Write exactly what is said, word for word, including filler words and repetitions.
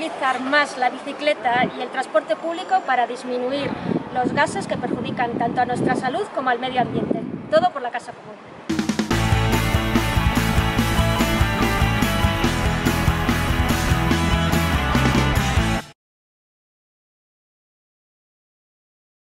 utilizar más la bicicleta y el transporte público para disminuir los gases que perjudican tanto a nuestra salud como al medio ambiente. Todo por la casa común.